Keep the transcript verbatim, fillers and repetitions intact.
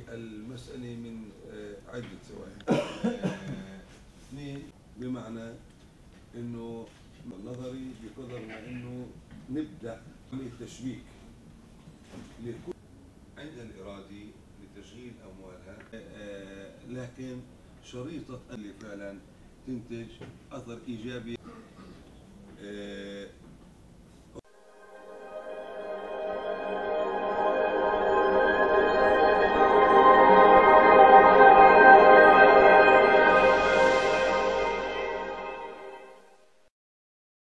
المسألة من عدة زوايا. اثنين بمعنى انه نظري بقدر ما انه نبدا عمليه تشبيك لكل عندها الاراده لتشغيل اموالها، لكن شريطه اللي فعلا تنتج اثر ايجابي